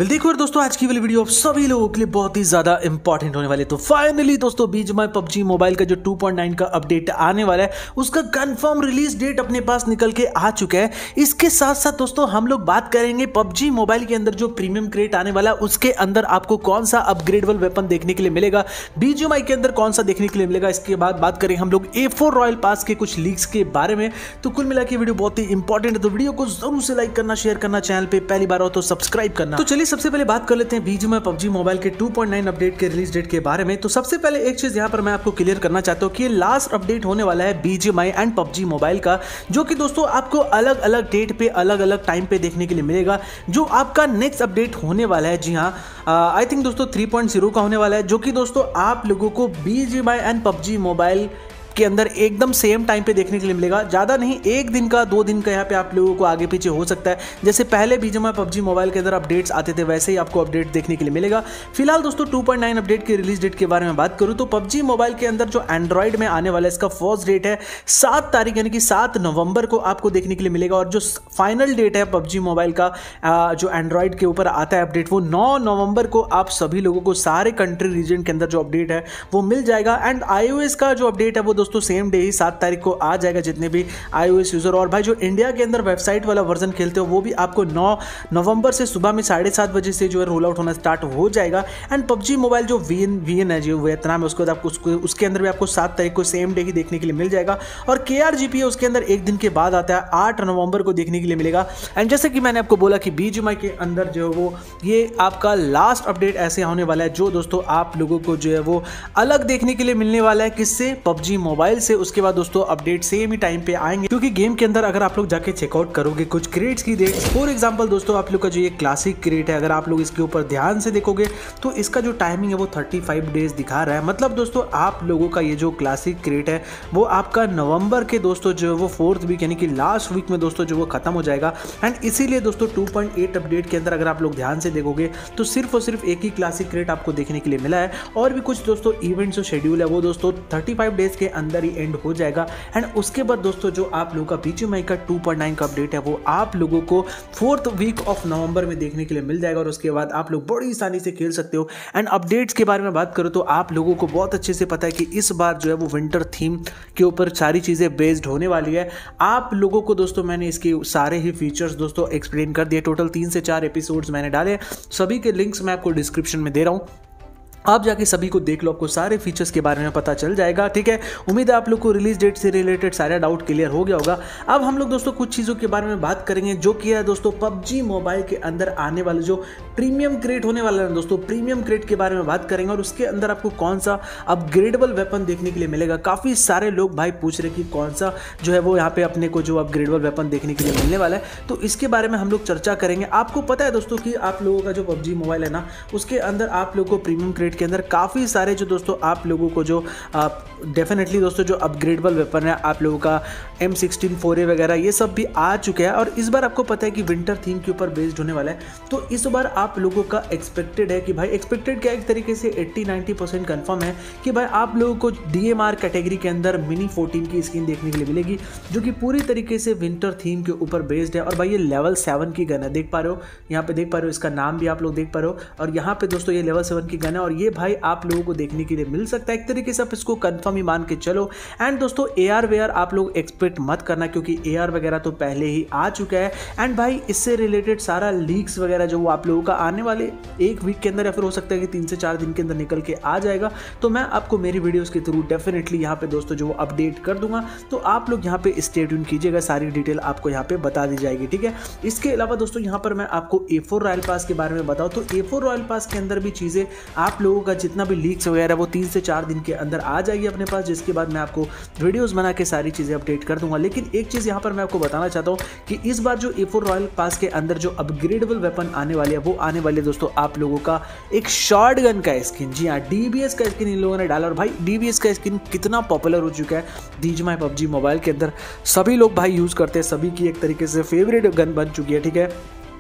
देखो यार दोस्तों, आज की वाली वीडियो आप सभी लोगों के लिए बहुत ही ज्यादा इंपॉर्टेंट होने वाली है। तो फाइनली दोस्तों बीजीएमआई पबजी मोबाइल का जो 2.9 का अपडेट आने वाला है उसका कंफर्म रिलीज डेट अपने पास निकल के आ चुका है। इसके साथ साथ दोस्तों हम लोग बात करेंगे पबजी मोबाइल के अंदर जो प्रीमियम क्रेट आने वाला है उसके अंदर आपको कौन सा अपग्रेडेबल वेपन देखने के लिए मिलेगा, बीजीएमआई के अंदर कौन सा देखने के लिए मिलेगा। इसके बाद बात करेंगे हम लोग A4 रॉयल पास के कुछ लीक्स के बारे में। तो कुल मिला के वीडियो बहुत ही इंपॉर्टेंट है, तो वीडियो को जरूर से लाइक करना, शेयर करना, चैनल पे पहली बार हो तो सब्सक्राइब करना। तो चलिए सबसे पहले बात कर लेते हैं बीजीएमआई पबजी मोबाइल के 2.9 अपडेट के रिलीज डेट के बारे में। तो सबसे पहले एक चीज यहां पर मैं आपको क्लियर करना चाहता हूं कि ये लास्ट अपडेट होने वाला है बीजीएमआई एंड पबजी मोबाइल का, जो कि दोस्तों आपको अलग अलग डेट पे अलग अलग टाइम पे देखने के लिए मिलेगा। जो आपका नेक्स्ट अपडेट होने वाला है, जी हाँ, आई थिंक दोस्तों 3.0 का होने वाला है, जो कि दोस्तों आप लोगों को बीजीएमआई एंड पबजी मोबाइल के अंदर एकदम सेम टाइम पे देखने के लिए मिलेगा। ज़्यादा नहीं, एक दिन का 2 दिन का यहाँ पे आप लोगों को आगे पीछे हो सकता है। जैसे पहले बीजीएमआई पबजी मोबाइल के अंदर अपडेट्स आते थे वैसे ही आपको अपडेट देखने के लिए मिलेगा। फिलहाल दोस्तों 2.9 अपडेट के रिलीज डेट के बारे में बात करूँ तो पबजी मोबाइल के अंदर जो एंड्रॉइड में आने वाला है इसका फर्स्ट डेट है 7 तारीख यानी कि 7 नवंबर को आपको देखने के लिए मिलेगा। और जो फाइनल डेट है पबजी मोबाइल का जो एंड्रॉइड के ऊपर आता है अपडेट, वो 9 नवंबर को आप सभी लोगों को सारे कंट्री रीजन के अंदर जो अपडेट है वो मिल जाएगा। एंड iOS का जो अपडेट है वो दोस्तों सेम डे ही 7 तारीख को आ जाएगा जितने भी iOS यूजर। और भाई जो इंडिया के अंदर वेबसाइट वाला वर्जन खेलते हो वो भी आपको 9 नवंबर से सुबह में 7:30 बजे से जो है रोल आउट होना स्टार्ट हो जाएगा। एंड पबजी मोबाइल जो वीएन है जो वियतनाम है उसके बाद आपको उसके अंदर भी आपको 7 तारीख को सेम डे ही देखने के लिए मिल जाएगा। और KRGP है उसके अंदर एक दिन के बाद आता है, 8 नवंबर को देखने के लिए मिलेगा। एंड जैसे कि मैंने आपको बोला कि बीजीएमआई के अंदर जो है वो ये आपका लास्ट अपडेट ऐसे होने वाला है जो दोस्तों आप लोगों को जो है वो अलग देखने के लिए मिलने वाला है। किससे? पबजी मोबाइल से। उसके बाद दोस्तों अपडेट सेम ही टाइम पे आएंगे, क्योंकि गेम के अंदर अगर आप लोग जाके चेकआउट करोगे कुछ क्रेट्स की डेट्स, फॉर एग्जांपल दोस्तों आप लोग का जो ये क्लासिक क्रेट है, अगर आप लोग इसके ऊपर ध्यान से देखोगे तो इसका जो टाइमिंग है वो 35 डेज दिखा रहा है। मतलब दोस्तों आप लोगों का ये जो क्लासिक क्रेट है वो आपका नवंबर के दोस्तों जो है वो 4th वीक यानी कि लास्ट वीक में दोस्तों जो वो खत्म हो जाएगा। एंड इसीलिए दोस्तों 2.8 अपडेट के अंदर अगर आप लोग ध्यान से देखोगे तो सिर्फ और सिर्फ एक ही क्लासिक क्रेट आपको देखने के लिए मिला है। और भी कुछ दोस्तों इवेंट्स जो शेड्यूल है वो दोस्तों 35 डेज के अंदर ही एंड हो जाएगा। एंड उसके बाद दोस्तों जो आप लोगों का बीजीएमआई का 2.9 का अपडेट है वो आप लोगों को 4th वीक ऑफ नवंबर में देखने के लिए मिल जाएगा। और उसके बाद आप लोग बड़ी आसानी से खेल सकते हो। एंड अपडेट्स के बारे में बात करो तो आप लोगों को बहुत अच्छे से पता है कि इस बार जो है वो विंटर थीम के ऊपर सारी चीज़ें बेस्ड होने वाली है। आप लोगों को दोस्तों मैंने इसके सारे ही फीचर्स दोस्तों एक्सप्लेन कर दिए। टोटल 3 से 4 एपिसोड्स मैंने डाले, सभी के लिंक्स मैं आपको डिस्क्रिप्शन में दे रहा हूँ, आप जाके सभी को देख लो, आपको सारे फीचर्स के बारे में पता चल जाएगा। ठीक है, उम्मीद है आप लोग को रिलीज डेट से रिलेटेड सारा डाउट क्लियर हो गया होगा। अब हम लोग दोस्तों कुछ चीज़ों के बारे में बात करेंगे, जो कि है दोस्तों पबजी मोबाइल के अंदर आने वाले जो प्रीमियम क्रेट होने वाला है दोस्तों, प्रीमियम क्रेट के बारे में बात करेंगे। और उसके अंदर आपको कौन सा अपग्रेडेबल वेपन देखने के लिए मिलेगा। काफ़ी सारे लोग भाई पूछ रहे कि कौन सा जो है वो यहाँ पे अपने को जो अपग्रेडेबल वेपन देखने के लिए मिलने वाला है, तो इसके बारे में हम लोग चर्चा करेंगे। आपको पता है दोस्तों कि आप लोगों का जो पबजी मोबाइल है ना, उसके अंदर आप लोगों को प्रीमियम क्रेट के अंदर काफ़ी सारे जो दोस्तों आप लोगों को जो डेफिनेटली दोस्तों जो अपग्रेडेबल वेपन है आप लोगों का M16 4A वगैरह ये सब भी आ चुके हैं। और इस बार आपको पता है कि विंटर थीम के ऊपर बेस्ड होने वाला है, तो इस बार आप लोगों का एक्सपेक्टेड है कि भाई, एक्सपेक्टेड क्या एक तरीके से 80-90% कंफर्म है कि भाई आप लोगों को DMR कैटेगरी के अंदर मिनी 14 की स्किन देखने के लिए मिलेगी, जो कि पूरी तरीके से विंटर थीम के ऊपर बेस्ड है। और भाई ये लेवल 7 की गन है, देख पा रहे हो यहाँ पे, देख पा रहे हो इसका नाम भी आप लोग देख पा रहे हो। और यहाँ पे दोस्तों ये लेवल 7 की गन है और ये भाई आप लोगों को देखने के लिए मिल सकता है। एक तरीके से आप इसको कंफर्म ही मान के चलो। एंड दोस्तों AR वेयर आप लोग एक्सपेक्ट मत करना, क्योंकि AR वगैरह तो पहले ही आ चुका है। एंड भाई इससे रिलेटेड सारा लीक्स वगैरह जो आप लोगों का आने वाले 1 वीक के अंदर या फिर हो सकता है कि 3 से 4 दिन के अंदर निकल के आ जाएगा। तो मैं आपको मेरी वीडियोस के थ्रू डेफिनेटली यहाँ पे दोस्तों जो अपडेट कर दूंगा, तो आप लोग यहाँ पे स्टे ट्यून कीजिएगा, सारी डिटेल आपको यहाँ पे बता दी जाएगी। ठीक है, इसके अलावा दोस्तों यहाँ पर मैं आपको A4 रॉयल पास के बारे में बताऊँ तो A4 रॉयल पास के अंदर भी चीज़ें आप लोगों का जितना भी लीक्स वगैरह वो 3 से 4 दिन के अंदर आ जाएगी अपने पास, जिसके बाद मैं आपको वीडियोस बना के सारी चीज़ें अपडेट कर दूंगा। लेकिन एक चीज़ यहाँ पर मैं आपको बताना चाहता हूँ कि इस बार जो A4 रॉयल पास के अंदर जो अपग्रेडेबल वेपन आने वाले है वो आने वाले दोस्तों आप लोगों का एक शॉटगन का स्किन। जी हाँ, DBS का स्किन इन लोगों ने डाला। और भाई DBS का स्किन कितना पॉपुलर हो चुका है बीजीएमआई पबजी मोबाइल के अंदर, सभी लोग भाई यूज़ करते हैं, सभी की एक तरीके से फेवरेट गन बन चुकी है। ठीक है,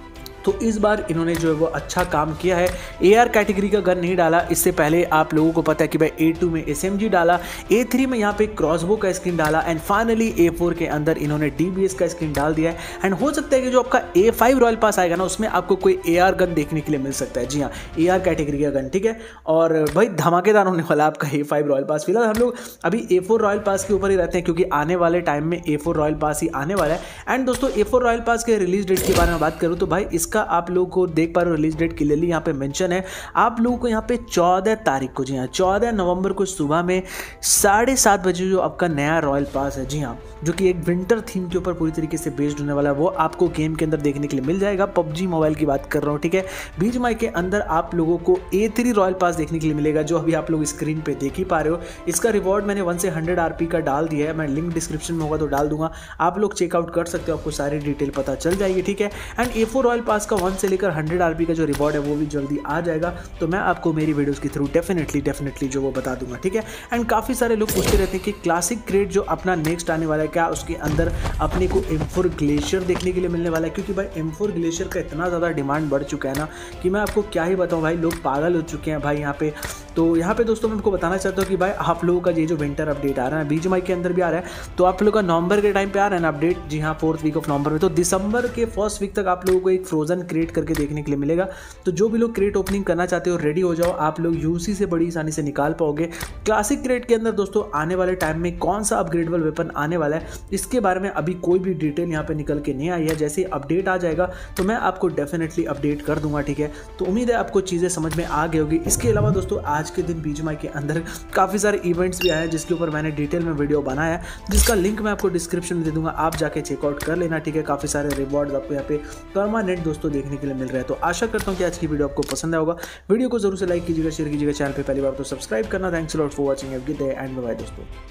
तो इस बार इन्होंने जो है वो अच्छा काम किया है। AR कैटेगरी का गन नहीं डाला, इससे पहले आप लोगों को पता है कि भाई A2 में SMG डाला, A3 में यहाँ पे क्रॉसबो का स्किन डाला एंड फाइनली A4 के अंदर इन्होंने DBS का स्किन डाल दिया है। एंड हो सकता है कि जो आपका A5 रॉयल पास आएगा ना उसमें आपको कोई AR गन देखने के लिए मिल सकता है। जी हाँ, AR कैटेगरी का गन, ठीक है। और भाई धमाकेदार होने वाला आपका A5 रॉयल पास। फिलहाल हम लोग अभी A4 रॉयल पास के ऊपर ही रहते हैं क्योंकि आने वाले टाइम में A4 रॉयल पास ही आने वाला है। एंड दोस्तों A4 रॉयल पास के रिलीज डेट के बारे में बात करूँ तो भाई इसका आप लोगों को देख पा रहे हो रिलीज डेट क्लियरली यहाँ पे मेंशन है आप लोगों को यहाँ पे 14 तारीख को, जी हाँ 14 नवंबर को सुबह में 7:30 बजे जो आपका नया रॉयल पास है, जी हाँ, जो कि एक विंटर थीम के ऊपर पूरी तरीके से बेस्ड होने वाला है, वो आपको गेम के अंदर देखने के लिए मिल जाएगा। PUBG मोबाइल की बात कर रहा हूँ, ठीक है। BGMI के अंदर आप लोगों को A3 रॉयल पास देखने के लिए मिलेगा जो अभी आप लोग स्क्रीन पे देख ही पा रहे हो। इसका रिवॉर्ड मैंने 1 से 100 RP का डाल दिया है, मैं लिंक डिस्क्रिप्शन में होगा तो डाल दूंगा, आप लोग चेकआउट कर सकते हो, आपको सारी डिटेल पता चल जाएगी, ठीक है। एंड A4 रॉयल पास का 1 से लेकर 100 RP का जो रिवॉर्ड है वो भी जल्दी आ जाएगा, तो मैं आपको मेरी वीडियोस के थ्रू डेफिनेटली जो वो बता दूंगा, ठीक है। एंड काफ़ी सारे लोग पूछते रहते हैं कि क्लासिक क्रेट जो अपना नेक्स्ट आने वाला है क्या उसके अंदर अपने को M4 ग्लेशियर देखने के लिए मिलने वाला है, क्योंकि भाई M4 ग्लेशियर का इतना ज़्यादा डिमांड बढ़ चुका है ना कि मैं आपको क्या ही बताऊँ भाई, लोग पागल हो चुके हैं भाई यहाँ पे। तो यहाँ पे दोस्तों मैं आपको बताना चाहता हूँ कि भाई आप लोगों का ये जो विंटर अपडेट आ रहा है BGMI के अंदर भी आ रहा है, तो आप लोगों का नवंबर के टाइम पे आ रहा है ना अपडेट, जी हाँ 4th वीक ऑफ नवंबर में, तो दिसंबर के फर्स्ट वीक तक आप लोगों को एक फ्रोजन क्रिएट करके देखने के लिए मिलेगा। तो जो भी लोग क्रिएट ओपनिंग करना चाहते हो रेडी हो जाओ, आप लोग यूसी से बड़ी आसानी से निकाल पाओगे। क्लासिक क्रिएट के अंदर दोस्तों आने वाले टाइम में कौन सा अपग्रेडेबल वेपन आने वाला है इसके बारे में अभी कोई भी डिटेल यहाँ पे निकल के नहीं आई है, जैसे अपडेट आ जाएगा तो मैं आपको डेफिनेटली अपडेट कर दूंगा, ठीक है। तो उम्मीद है आपको चीज़ें समझ में आ गई होगी। इसके अलावा दोस्तों आज के दिन BGMI के अंदर काफ़ी सारे इवेंट्स भी आए हैं जिसके ऊपर मैंने डिटेल में वीडियो बनाया है, जिसका लिंक मैं आपको डिस्क्रिप्शन में दे दूंगा, आप जाके चेकआउट कर लेना, ठीक है। काफ़ी सारे रिवॉर्ड्स आपको यहाँ पे परमानेंट दोस्तों देखने के लिए मिल रहे हैं। तो आशा करता हूँ कि आज की वीडियो आपको पसंद आया होगा। वीडियो को जरूर से लाइक कीजिएगा, शेयर कीजिएगा, चैनल पे पहली बार तो सब्सक्राइब करना। Thanks a lot for watching, have a good day and bye bye दोस्तों।